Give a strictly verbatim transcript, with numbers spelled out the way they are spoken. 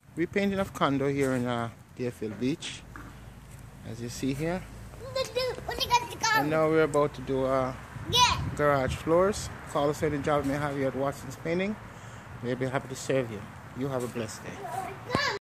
Repainting of condo here in uh, Deerfield Beach, as you see here. And now we're about to do uh, garage floors. Call us any job may have you at Watson's Painting. We'll be happy to serve you. You have a blessed day.